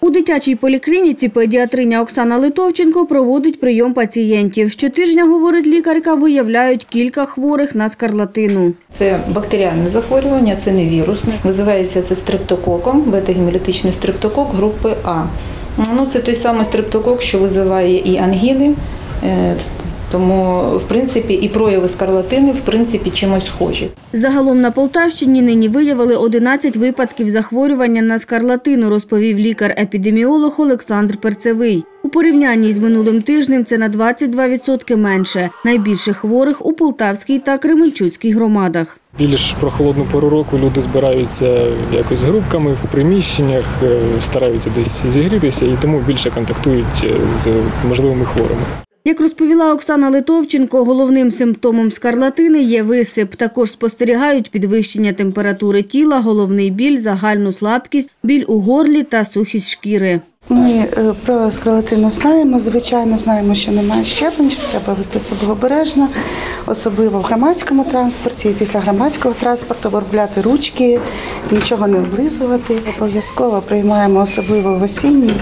У дитячій поліклініці педіатриня Оксана Литовченко проводить прийом пацієнтів. Щотижня, говорить лікарка, виявляють кілька хворих на скарлатину. Це бактеріальне захворювання, це не вірусне. Визивається це стрептококом, бета-гемолітичний стрептокок групи А. Це той самий стрептокок, що визиває і ангіни, тому, в принципі, і прояви скарлатини, в принципі, чимось схожі. Загалом на Полтавщині нині виявили 11 випадків захворювання на скарлатину, розповів лікар-епідеміолог Олександр Перцевий. У порівнянні з минулим тижнем це на 22% менше. Найбільше хворих у Полтавській та Кременчуцькій громадах. Більш прохолодну пору року люди збираються якось групками в приміщеннях, стараються десь зігрітися і тому більше контактують з можливими хворими. Як розповіла Оксана Литовченко, головним симптомом скарлатини є висип. Також спостерігають підвищення температури тіла, головний біль, загальну слабкість, біль у горлі та сухість шкіри. Ми про скарлатину знаємо, звичайно знаємо, що немає щеплень, що треба вести себе обережно, особливо в громадському транспорті. І після громадського транспорту обробляти ручки, нічого не облизувати. Обов'язково приймаємо, особливо в осінній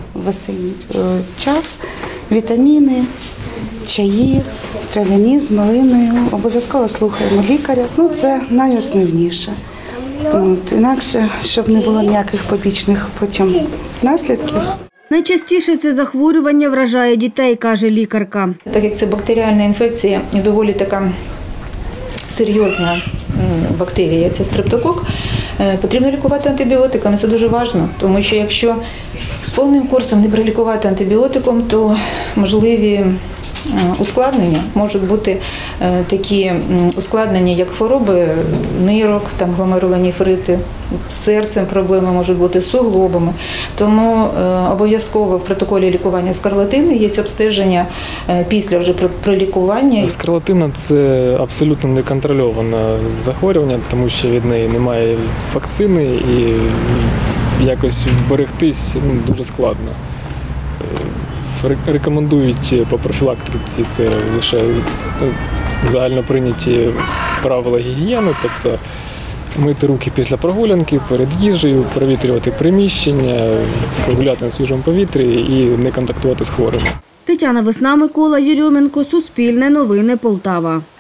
час, вітаміни, чаї, трав'яні з малиною. Обов'язково слухаємо лікаря. Це найосновніше. Інакше, щоб не було ніяких побічних потім наслідків. Найчастіше це захворювання вражає дітей, каже лікарка. Так як це бактеріальна інфекція, доволі така серйозна бактерія, це стрептокок, потрібно лікувати антибіотиками. Це дуже важливо, тому що якщо повним курсом не пролікувати антибіотиком, то можливі ускладнення можуть бути такі ускладнення, як хвороби нирок, гломерулонефрити, з серцем проблеми можуть бути, з суглобами. Тому обов'язково в протоколі лікування скарлатини є обстеження після вже пролікування. Скарлатина – це абсолютно неконтрольоване захворювання, тому що від неї немає вакцини і якось вберегтись дуже складно. Рекомендують по профілактиці це лише загально прийняті правила гігієни, тобто мити руки після прогулянки, перед їжею, провітрювати приміщення, гуляти на свіжому повітрі і не контактувати з хворими. Тетяна Весна, Микола Єрьоменко, Суспільне новини, Полтава.